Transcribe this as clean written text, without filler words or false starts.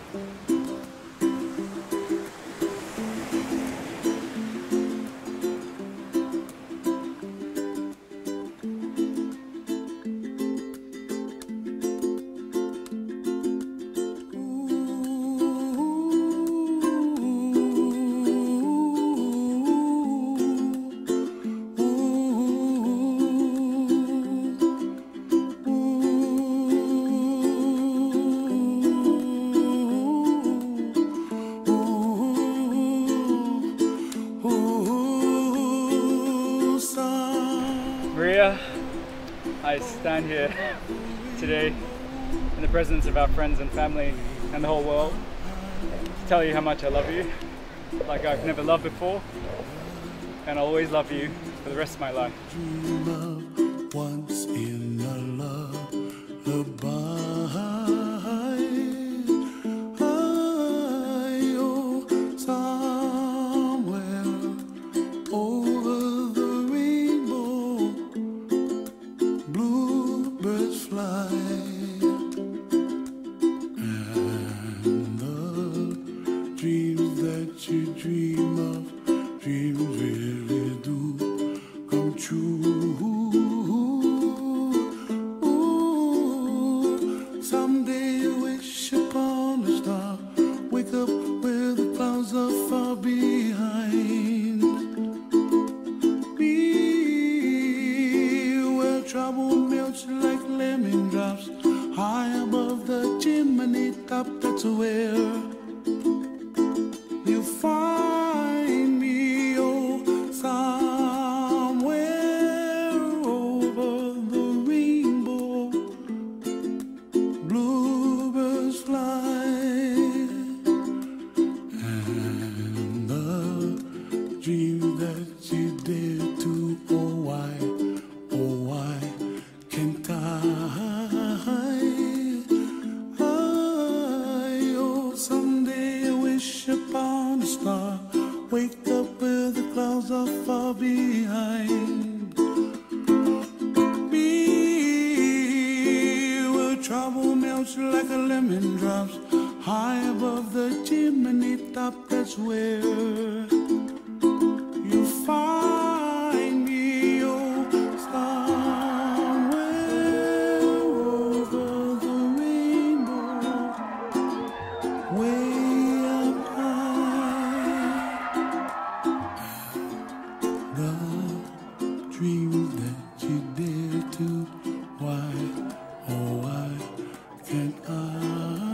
Maria, I stand here today in the presence of our friends and family and the whole world to tell you how much I love you, like I've never loved before, and I'll always love you for the rest of my life. Once in a lullaby, somewhere over the rainbow, bluebirds fly, and the dreams that you dream of, dreams really do come true. Someday you wish upon a star, wake up where the clouds are far behind. Be where trouble melts like lemon drops, high above the chimney top. That's where you find me, oh, somewhere over the rainbow, bluebirds fly, and the dream that you dare to, oh why can't oh, someday I wish upon a star, wake up where the clouds are far behind. Be where trouble melts like a lemon drops, high above the chimney top. That's where you find me, oh, somewhere over the rainbow, way up high. The dreams that you dare to, why, oh why can't I?